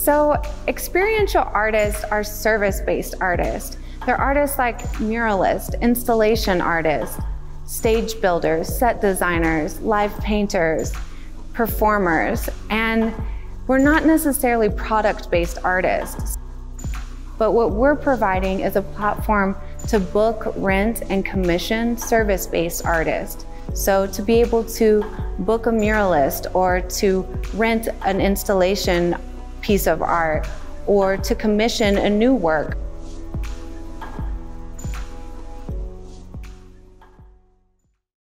So experiential artists are service-based artists. They're artists like muralists, installation artists, stage builders, set designers, live painters, performers, and we're not necessarily product-based artists. But what we're providing is a platform to book, rent, and commission service-based artists. So to be able to book a muralist or to rent an installation piece of art or to commission a new work,